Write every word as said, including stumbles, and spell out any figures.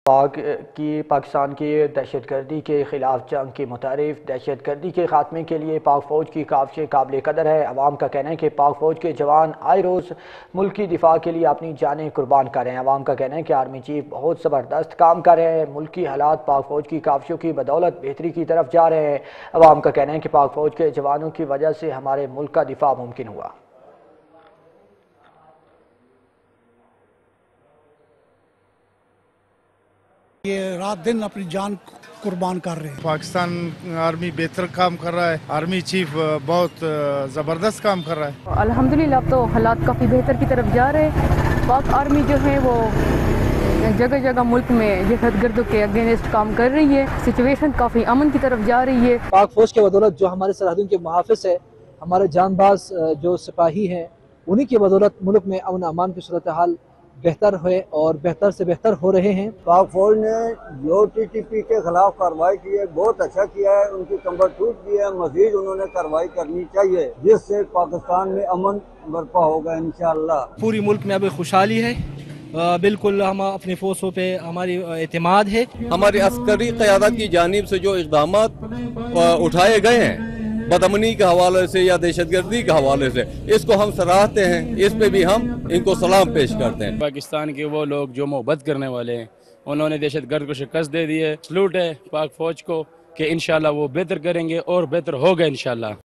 پاک کی پاکستان کی دہشت گردی کے خلاف جنگ کی متعارف دہشت گردی کے خاتمے کے لیے پاک فوج کی کاوشیں قابل قدر ہے۔ عوام کا کہنا ہے کہ پاک فوج کے جوان آئے روز ملک کی دفاع کے لیے اپنی جانیں قربان کر رہے ہیں۔ عوام کا کہنا ہے کہ آرمی چیف بہت زبردست کام کر رہے ہیں، ملکی حالات پاک فوج کی کاوشوں کی بدولت بہتری کی طرف جا رہے ہیں۔ عوام کا کہنا ہے کہ پاک فوج کے جوانوں کی وجہ سے ہمارے ملک کا دفاع ممکن ہوا۔ یہ رات دن اپنی جان قربان کر رہے ہیں۔ پاکستان آرمی بہتر کام کر رہا ہے، آرمی چیف بہت زبردست کام کر رہا ہے۔ الحمدللہ اب تو حالات کافی بہتر کی طرف جا رہے ہیں۔ پاک آرمی جو ہے وہ جگہ جگہ ملک میں دہشت گردوں کے اگینسٹ کام کر رہی ہے، سچویشن کافی امن کی طرف جا رہی ہے۔ پاک فوج کے بدولت جو ہمارے سرحدوں کے محافظ ہے، ہمارے جان باز جو سپاہی ہیں، انہی کی بدولت ملک میں امن امان کی صورتحال بہتر ہوئے اور بہتر سے بہتر ہو رہے ہیں۔ پاک فوج نے جو ٹی ٹی پی کے خلاف کارروائی کی ہے بہت اچھا کیا ہے، ان کی کمر ٹوٹ دی ہے، مزید انہوں نے کارروائی کرنی چاہیے جس سے پاکستان میں امن برپا ہوگا انشاءاللہ۔ پوری ملک میں اب خوشحالی ہے، بالکل ہم اپنی فوجوں پہ ہماری اعتماد ہے۔ ہماری عسکری قیادت کی جانب سے جو اقدامات اٹھائے گئے ہیں بدامنی کے حوالے سے یا دہشت گردی کے حوالے سے، اس کو ہم سراہتے ہیں، اس پہ بھی ہم ان کو سلام پیش کرتے ہیں۔ پاکستان کے وہ لوگ جو محبت کرنے والے ہیں انہوں نے دہشت گرد کو شکست دے دی ہے۔ سلوٹ ہے پاک فوج کو کہ انشاءاللہ وہ بہتر کریں گے اور بہتر ہوگا انشاءاللہ۔